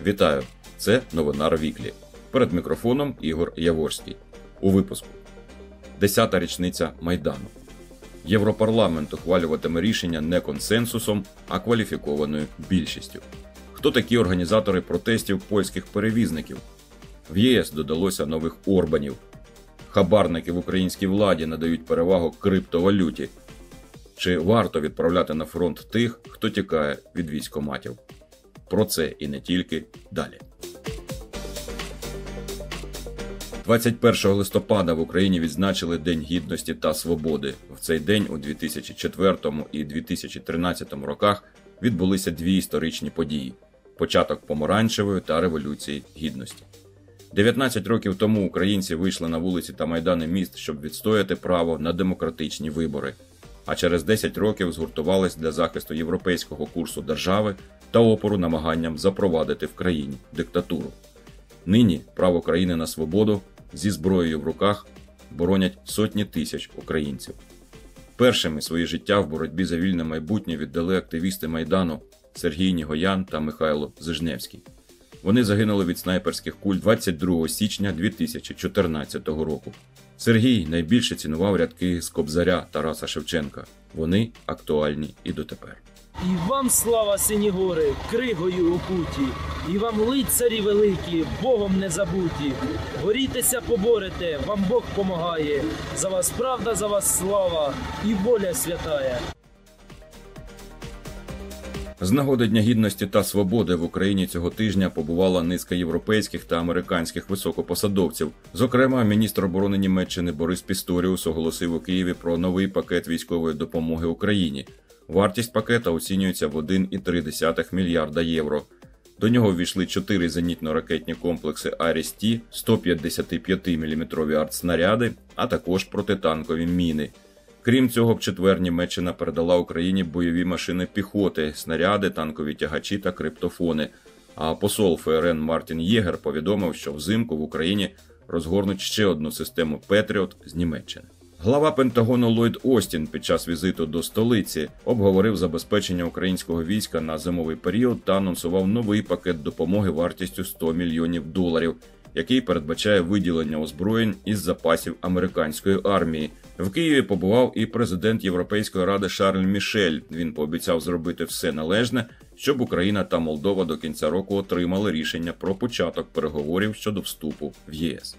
Вітаю! Це Новинар Віклі. Перед мікрофоном Ігор Яворський. У випуску. 10-та річниця Майдану. Європарламент ухвалюватиме рішення не консенсусом, а кваліфікованою більшістю. Хто такі організатори протестів польських перевізників? В ЄС додалося нових Орбанів. Хабарники в українській владі надають перевагу криптовалюті. Чи варто відправляти на фронт тих, хто тікає від військкоматів? Про це і не тільки далі. 21 листопада в Україні відзначили День Гідності та Свободи. В цей день у 2004 і 2013 роках відбулися дві історичні події – початок Помаранчевої та Революції Гідності. 19 років тому українці вийшли на вулиці та майдани міст, щоб відстояти право на демократичні вибори. А через 10 років згуртувались для захисту європейського курсу держави та опору намаганням запровадити в країні диктатуру. Нині право країни на свободу зі зброєю в руках боронять сотні тисяч українців. Першими своє життя в боротьбі за вільне майбутнє віддали активісти Майдану Сергій Нігоян та Михайло Зижневський. Вони загинули від снайперських куль 22 січня 2014 року. Сергій найбільше цінував рядки з Кобзаря Тараса Шевченка. Вони актуальні і дотепер. І вам слава, сині гори, кригою окуті, і вам лицарі великі, Богом не забуті. Борітеся, поборете, вам Бог помагає, за вас правда, за вас слава і воля святая. З нагоди Дня Гідності та Свободи в Україні цього тижня побувала низка європейських та американських високопосадовців. Зокрема, міністр оборони Німеччини Борис Пісторіус оголосив у Києві про новий пакет військової допомоги Україні. Вартість пакета оцінюється в 1,3 мільярда євро. До нього ввійшли 4 зенітно-ракетні комплекси «Аріс-Ті», 155-мм артснаряди, а також протитанкові міни. Крім цього, в четвер Німеччина передала Україні бойові машини піхоти, снаряди, танкові тягачі та криптофони. А посол ФРН Мартін Єгер повідомив, що взимку в Україні розгорнуть ще одну систему «Петріот» з Німеччини. Глава Пентагону Ллойд Остін під час візиту до столиці обговорив забезпечення українського війська на зимовий період та анонсував новий пакет допомоги вартістю $100 мільйонів, який передбачає виділення озброєнь із запасів американської армії. В Києві побував і президент Європейської ради Шарль Мішель. Він пообіцяв зробити все належне, щоб Україна та Молдова до кінця року отримали рішення про початок переговорів щодо вступу в ЄС.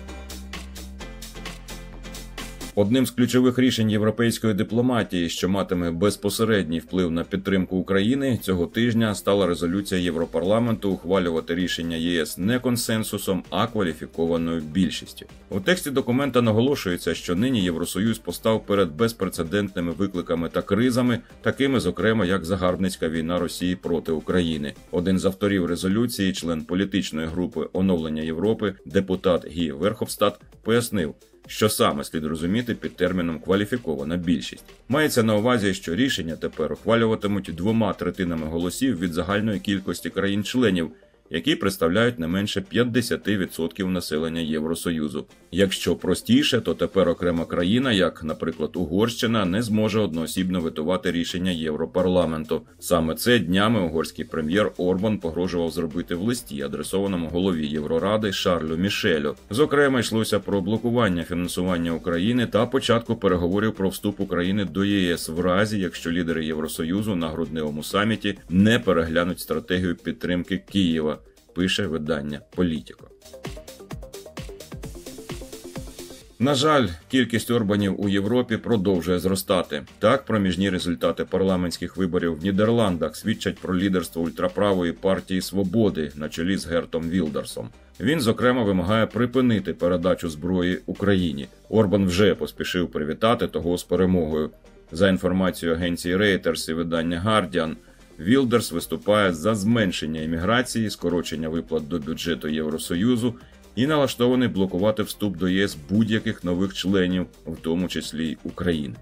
Одним з ключових рішень європейської дипломатії, що матиме безпосередній вплив на підтримку України, цього тижня стала резолюція Європарламенту ухвалювати рішення ЄС не консенсусом, а кваліфікованою більшістю. У тексті документа наголошується, що нині Євросоюз постав перед безпрецедентними викликами та кризами, такими, зокрема, як загарбницька війна Росії проти України. Один з авторів резолюції, член політичної групи «Оновлення Європи», депутат Гі Верховстад, пояснив, що саме слід розуміти під терміном «кваліфікована більшість». Мається на увазі, що рішення тепер ухвалюватимуть 2/3 голосів від загальної кількості країн-членів, які представляють не менше 50% населення Євросоюзу. Якщо простіше, то тепер окрема країна, як, наприклад, Угорщина, не зможе одноосібно ветувати рішення Європарламенту. Саме це днями угорський прем'єр Орбан погрожував зробити в листі, адресованому голові Євроради Шарлю Мішелю. Зокрема, йшлося про блокування фінансування України та початку переговорів про вступ України до ЄС в разі, якщо лідери Євросоюзу на грудневому саміті не переглянуть стратегію підтримки Києва, пише видання «Політіко». На жаль, кількість Орбанів у Європі продовжує зростати. Так, проміжні результати парламентських виборів в Нідерландах свідчать про лідерство ультраправої партії «Свободи» на чолі з Гертом Вілдерсом. Він, зокрема, вимагає припинити передачу зброї Україні. Орбан вже поспішив привітати того з перемогою. За інформацією агенції Reuters і видання Guardian, Вілдерс виступає за зменшення імміграції, скорочення виплат до бюджету Євросоюзу і налаштований блокувати вступ до ЄС будь-яких нових членів, в тому числі й України.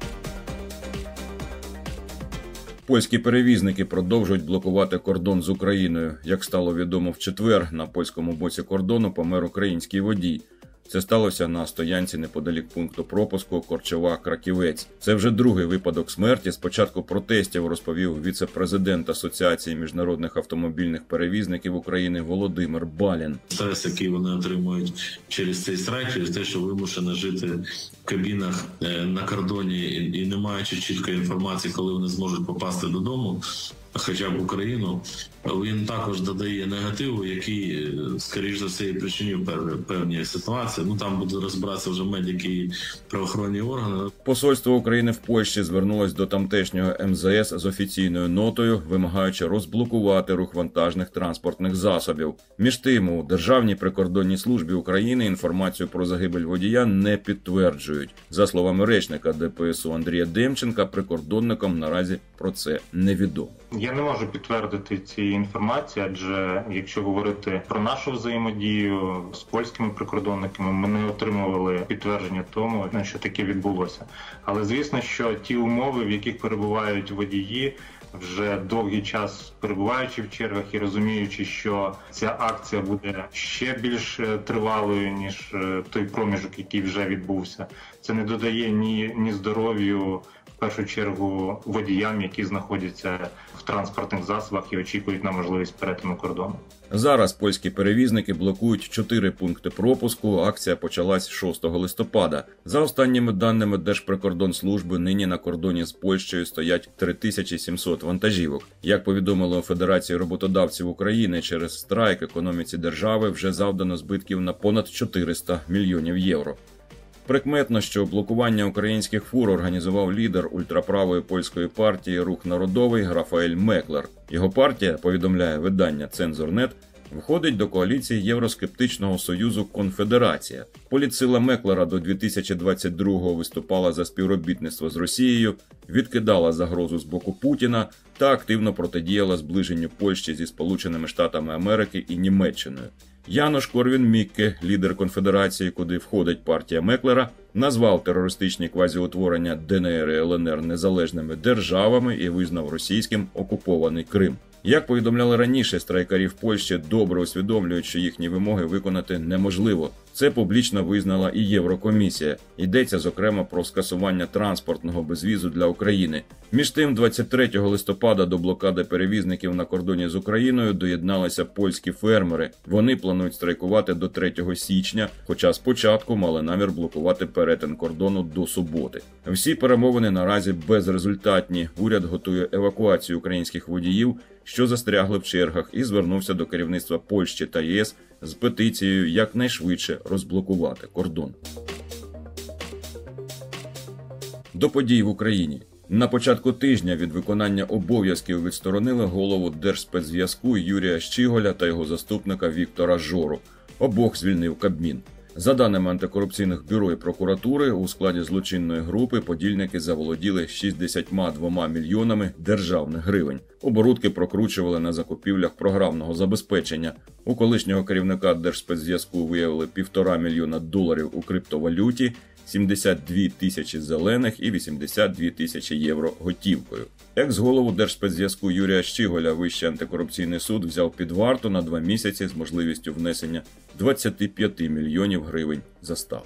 Польські перевізники продовжують блокувати кордон з Україною. Як стало відомо в четвер, на польському боці кордону помер український водій. Це сталося на стоянці неподалік пункту пропуску Корчова-Краківець. Це вже другий випадок смерті. Спочатку протестів, розповів віце-президент Асоціації міжнародних автомобільних перевізників України Володимир Балін. Стрес, який вони отримують через цей страйк, через те, що вимушено жити в кабінах на кордоні і не маючи чіткої інформації, коли вони зможуть попасти додому, хоча б в Україну, він також додає негативу, який, скоріш за все, і причинив певні ситуації. Там будуть розбиратися вже медики і правоохоронні органи. Посольство України в Польщі звернулось до тамтешнього МЗС з офіційною нотою, вимагаючи розблокувати рух вантажних транспортних засобів. Між тим, у Державній прикордонній службі України інформацію про загибель водія не підтверджують. За словами речника ДПСУ Андрія Демченка, прикордонникам наразі про це невідомо. Я не можу підтвердити цієї інформації, адже якщо говорити про нашу взаємодію з польськими прикордонниками, ми не отримували підтвердження тому, що таке відбулося. Але звісно, що ті умови, в яких перебувають водії, вже довгий час перебуваючи в чергах і розуміючи, що ця акція буде ще більш тривалою, ніж той проміжок, який вже відбувся, це не додає ні здоров'ю, в першу чергу, водіям, які знаходяться в транспортних засобах і очікують на можливість перетину кордону. Зараз польські перевізники блокують 4 пункти пропуску. Акція почалась 6 листопада. За останніми даними Держприкордонслужби, нині на кордоні з Польщею стоять 3700 вантажівок. Як повідомили у Федерації роботодавців України, через страйк економіці держави вже завдано збитків на понад 400 мільйонів євро. Прикметно, що блокування українських фур організував лідер ультраправої польської партії «Рух народовий» Рафаель Меклер. Його партія, повідомляє видання «Цензор.нет», входить до коаліції Євроскептичного союзу «Конфедерація». Політсила Меклера до 2022-го виступала за співробітництво з Росією, відкидала загрозу з боку Путіна та активно протидіяла зближенню Польщі зі Сполученими Штатами Америки і Німеччиною. Янош Корвін-Мікке, лідер конфедерації, куди входить партія Меклера, назвав терористичні квазіутворення ДНР і ЛНР незалежними державами і визнав російським окупований Крим. Як повідомляли раніше, страйкарі в Польщі добре усвідомлюють, що їхні вимоги виконати неможливо. Це публічно визнала і Єврокомісія. Йдеться, зокрема, про скасування транспортного безвізу для України. Між тим, 23 листопада до блокади перевізників на кордоні з Україною доєдналися польські фермери. Вони планують страйкувати до 3 січня, хоча спочатку мали намір блокувати перетин кордону до суботи. Всі перемовини наразі безрезультатні. Уряд готує евакуацію українських водіїв, що застрягли в чергах, і звернувся до керівництва Польщі та ЄС з петицією якнайшвидше розблокувати кордон. До подій в Україні. На початку тижня від виконання обов'язків відсторонили голову Держспецзв'язку Юрія Щіголя та його заступника Віктора Жору. Обох звільнив Кабмін. За даними антикорупційних бюро і прокуратури, у складі злочинної групи подільники заволоділи 62 мільйонами державних гривень. Оборудки прокручували на закупівлях програмного забезпечення. У колишнього керівника Держспецзв'язку виявили $1,5 мільйона у криптовалюті, 72 тисячі зелених і 82 тисячі євро готівкою. Екс-голову Держспецзв'язку Юрія Щіголя Вищий антикорупційний суд взяв під варту на 2 місяці з можливістю внесення 25 мільйонів гривень застави.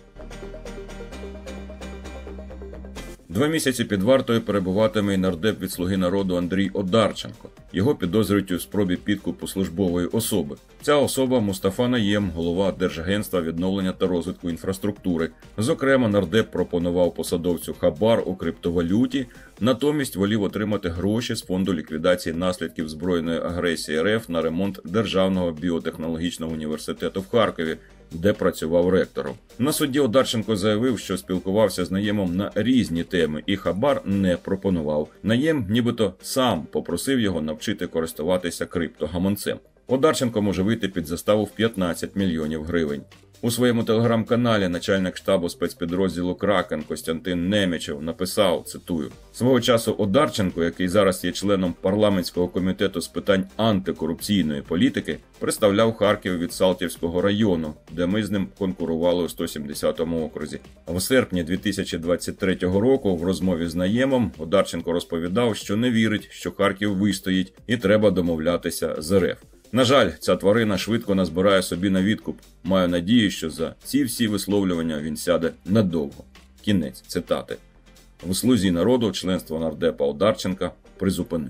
2 місяці під вартою перебуватиме й нардеп від «Слуги народу» Андрій Одарченко. Його підозрюють у спробі підкупу службової особи. Ця особа – Мустафа Наєм, голова Держагентства відновлення та розвитку інфраструктури. Зокрема, нардеп пропонував посадовцю хабар у криптовалюті, натомість волів отримати гроші з фонду ліквідації наслідків збройної агресії РФ на ремонт Державного біотехнологічного університету в Харкові, де працював ректором. На суді Одарченко заявив, що спілкувався з Наємом на різні теми і хабар не пропонував. Наєм нібито сам попросив його навчити користуватися криптогаманцем. Одарченко може вийти під заставу в 15 мільйонів гривень. У своєму телеграм-каналі начальник штабу спецпідрозділу «Кракен» Костянтин Немічев написав, цитую, «Свого часу Одарченко, який зараз є членом парламентського комітету з питань антикорупційної політики, представляв Харків від Салтівського району, де ми з ним конкурували у 170-му окрузі. В серпні 2023 року в розмові з Наємом Одарченко розповідав, що не вірить, що Харків вистоїть і треба домовлятися з РФ. На жаль, ця тварина швидко назбирає собі на відкуп. Маю надію, що за ці всі висловлювання він сяде надовго. Кінець цитати. В «Слузі народу» членство нардепа Одарченка призупинив.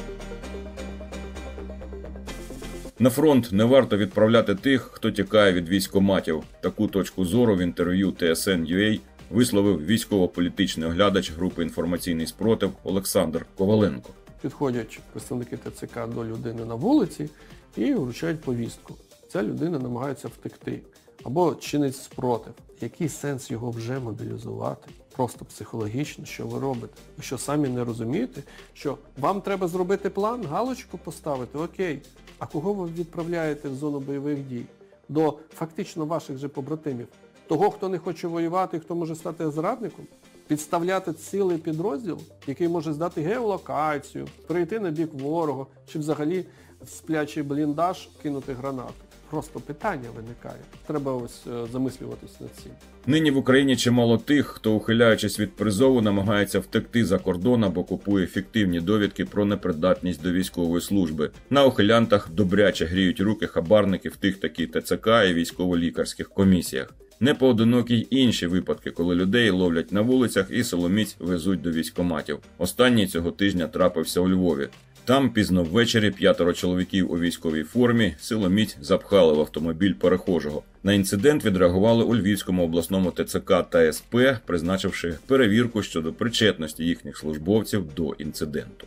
На фронт не варто відправляти тих, хто тікає від військкоматів. Таку точку зору в інтерв'ю TSN.ua висловив військово-політичний оглядач групи «Інформаційний спротив» Олександр Коваленко. Підходять представники ТЦК до людини на вулиці і вручають повістку. Ця людина намагається втекти або чинить спротив. Який сенс його вже мобілізувати? Просто психологічно, що ви робите? Ви що, самі не розумієте, що вам треба зробити план, галочку поставити, окей. А кого ви відправляєте в зону бойових дій? До фактично ваших же побратимів. Того, хто не хоче воювати, хто може стати зрадником? Підставляти цілий підрозділ, який може здати геолокацію, перейти на бік ворога, чи взагалі в сплячий бліндаж кинути гранату. Просто питання виникає. Треба ось замислюватись над цим. Нині в Україні чимало тих, хто, ухиляючись від призову, намагається втекти за кордон або купує фіктивні довідки про непридатність до військової служби. На ухилянтах добряче гріють руки хабарники в тих такі ТЦК і військово-лікарських комісіях. Непоодинокі й інші випадки, коли людей ловлять на вулицях і силоміць везуть до військкоматів. Останній цього тижня трапився у Львові. Там пізно ввечері 5 чоловіків у військовій формі силоміць запхали в автомобіль перехожого. На інцидент відреагували у Львівському обласному ТЦК та СП, призначивши перевірку щодо причетності їхніх службовців до інциденту.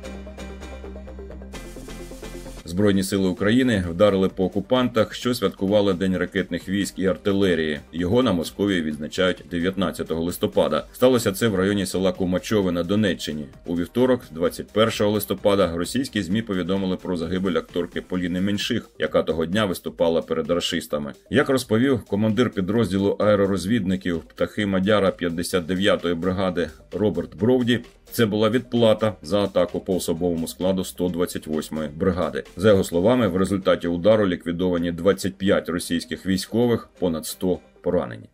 Збройні сили України вдарили по окупантах, що святкували День ракетних військ і артилерії. Його на Московії відзначають 19 листопада. Сталося це в районі села Кумачове на Донеччині. У вівторок, 21 листопада, російські ЗМІ повідомили про загибель акторки Поліни Меньших, яка того дня виступала перед рашистами. Як розповів командир підрозділу аеророзвідників «Птахи Мадяра» 59-ї бригади Роберт Бровді, це була відплата за атаку по особовому складу 128-ї бригади. За його словами, в результаті удару ліквідовані 25 російських військових, понад 100 поранені.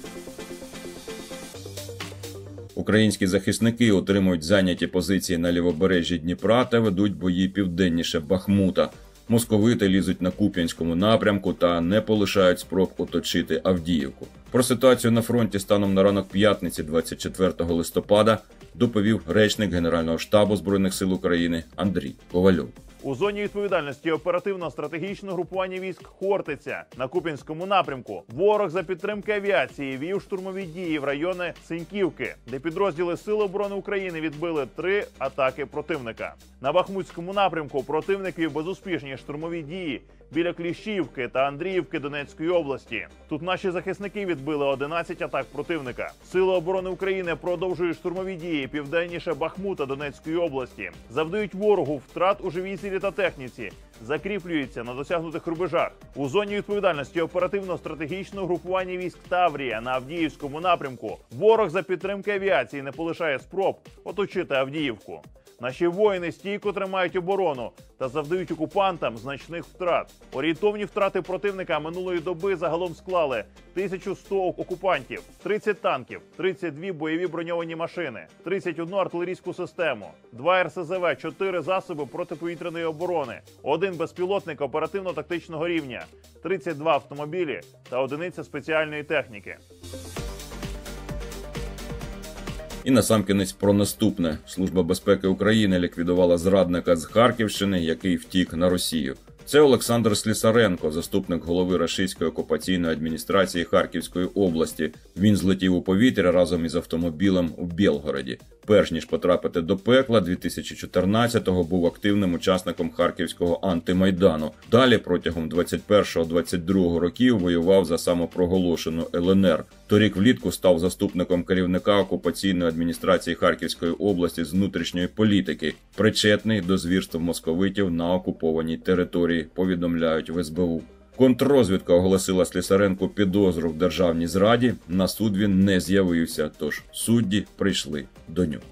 Українські захисники отримують зайняті позиції на лівобережжі Дніпра та ведуть бої південніше Бахмута. Московити лізуть на Куп'янському напрямку та не полишають спроб оточити Авдіївку. Про ситуацію на фронті станом на ранок п'ятниці 24 листопада доповів речник Генерального штабу Збройних сил України Андрій Ковальов. У зоні відповідальності оперативно-стратегічного групування військ «Хортиця» на Куп'янському напрямку ворог за підтримки авіації вів штурмові дії в райони Синьківки, де підрозділи Сил оборони України відбили 3 атаки противника. На Бахмутському напрямку противник вів безуспішні штурмові дії біля Кліщівки та Андріївки Донецької області. Тут наші захисники відбили 11 атак противника. Сили оборони України продовжують штурмові дії південніше Бахмута Донецької області. Завдають ворогу втрат у живій силі та техніці. Закріплюються на досягнутих рубежах. У зоні відповідальності оперативно-стратегічного групування військ «Таврія» на Авдіївському напрямку ворог за підтримки авіації не полишає спроб оточити Авдіївку. Наші воїни стійко тримають оборону та завдають окупантам значних втрат. Орієнтовні втрати противника минулої доби загалом склали 1100 окупантів, 30 танків, 32 бойові броньовані машини, 31 артилерійську систему, 2 РСЗВ, 4 засоби протиповітряної оборони, 1 безпілотник оперативно-тактичного рівня, 32 автомобілі та одиниця спеціальної техніки. І насамкінець про наступне. Служба безпеки України ліквідувала зрадника з Харківщини, який втік на Росію. Це Олександр Слісаренко, заступник голови рашистської окупаційної адміністрації Харківської області. Він злетів у повітря разом із автомобілем у Білгороді. Перш ніж потрапити до пекла, 2014-го був активним учасником Харківського антимайдану. Далі протягом 21-22 років воював за самопроголошену ЛНР. Торік влітку став заступником керівника окупаційної адміністрації Харківської області з внутрішньої політики, причетний до звірств московитів на окупованій території, повідомляють в СБУ. Контррозвідка оголосила Слісаренку підозру в державній зраді, на суд він не з'явився, тож судді прийшли до нього.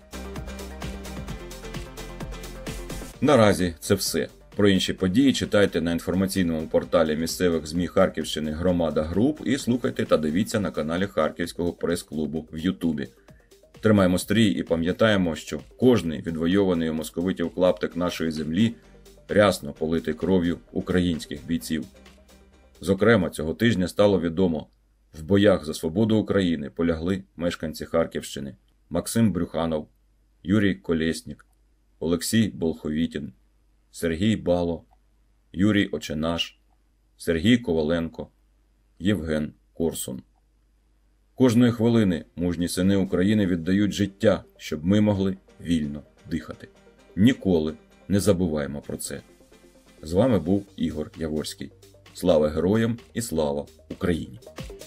Наразі це все. Про інші події читайте на інформаційному порталі місцевих ЗМІ Харківщини «Громада Груп» і слухайте та дивіться на каналі Харківського прес-клубу в Ютубі. Тримаємо стрій і пам'ятаємо, що кожний відвойований у московитів клаптик нашої землі рясно политий кров'ю українських бійців. Зокрема, цього тижня стало відомо, в боях за свободу України полягли мешканці Харківщини Максим Брюханов, Юрій Колєснік, Олексій Болховітін, Сергій Бало, Юрій Оченаш, Сергій Коваленко, Євген Корсун. Кожної хвилини мужні сини України віддають життя, щоб ми могли вільно дихати. Ніколи не забуваємо про це. З вами був Ігор Яворський. Слава героям і слава Україні!